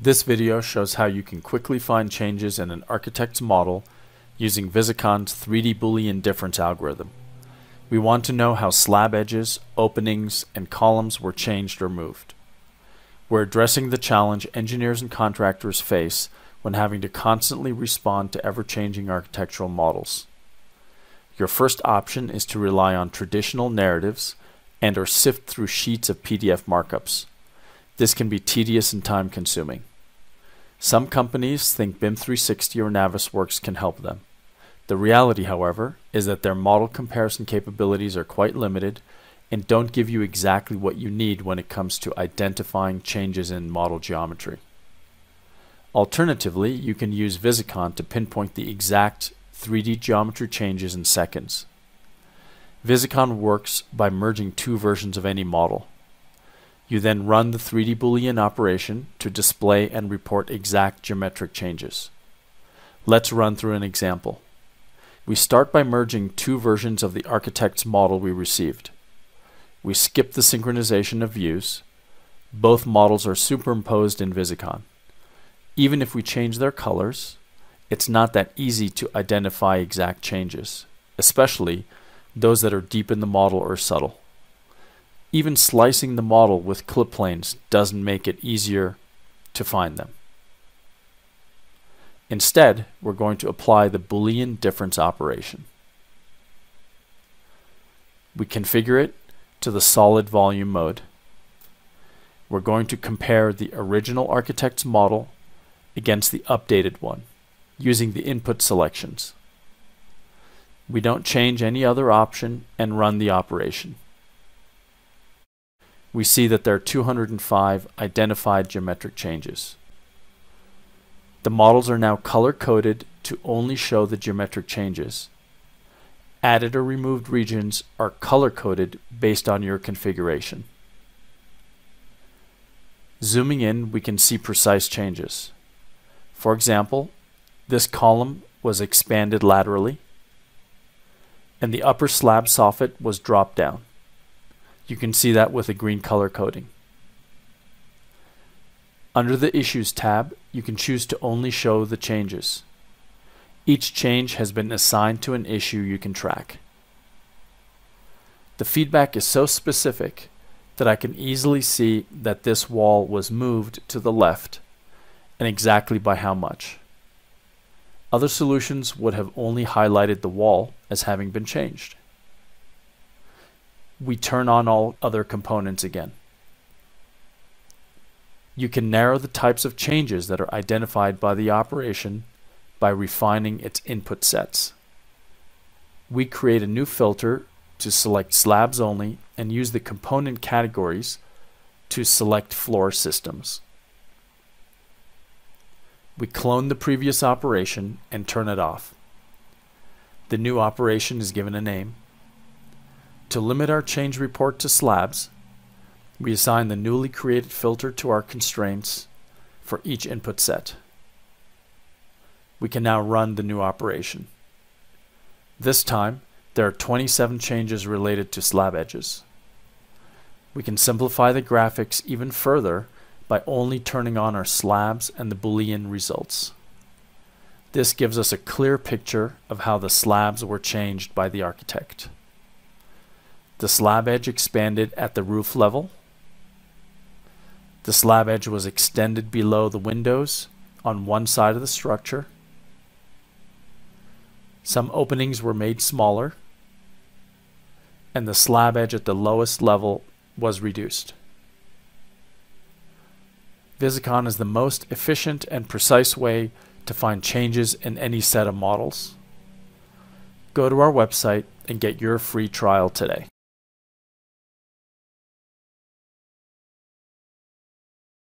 This video shows how you can quickly find changes in an architect's model using Visicon's 3D Boolean difference algorithm. We want to know how slab edges, openings, and columns were changed or moved. We're addressing the challenge engineers and contractors face when having to constantly respond to ever-changing architectural models. Your first option is to rely on traditional narratives and/or sift through sheets of PDF markups. This can be tedious and time-consuming. Some companies think BIM 360 or Navisworks can help them. The reality, however, is that their model comparison capabilities are quite limited and don't give you exactly what you need when it comes to identifying changes in model geometry. Alternatively, you can use Visicon to pinpoint the exact 3D geometry changes in seconds. Visicon works by merging two versions of any model. You then run the 3D Boolean operation to display and report exact geometric changes. Let's run through an example. We start by merging two versions of the architect's model we received. We skip the synchronization of views. Both models are superimposed in Visicon. Even if we change their colors, it's not that easy to identify exact changes, especially those that are deep in the model or subtle. Even slicing the model with clip planes doesn't make it easier to find them. Instead, we're going to apply the Boolean difference operation. We configure it to the solid volume mode. We're going to compare the original architect's model against the updated one using the input selections. We don't change any other option and run the operation. We see that there are 205 identified geometric changes. The models are now color-coded to only show the geometric changes. Added or removed regions are color-coded based on your configuration. Zooming in, we can see precise changes. For example, this column was expanded laterally, and the upper slab soffit was dropped down. You can see that with a green color coding. Under the Issues tab, you can choose to only show the changes. Each change has been assigned to an issue you can track. The feedback is so specific that I can easily see that this wall was moved to the left and exactly by how much. Other solutions would have only highlighted the wall as having been changed. We turn on all other components again. You can narrow the types of changes that are identified by the operation by refining its input sets. We create a new filter to select slabs only and use the component categories to select floor systems. We clone the previous operation and turn it off. The new operation is given a name. To limit our change report to slabs, we assign the newly created filter to our constraints for each input set. We can now run the new operation. This time, there are 27 changes related to slab edges. We can simplify the graphics even further by only turning on our slabs and the Boolean results. This gives us a clear picture of how the slabs were changed by the architect. The slab edge expanded at the roof level. The slab edge was extended below the windows on one side of the structure. Some openings were made smaller, and the slab edge at the lowest level was reduced. Visicon is the most efficient and precise way to find changes in any set of models. Go to our website and get your free trial today.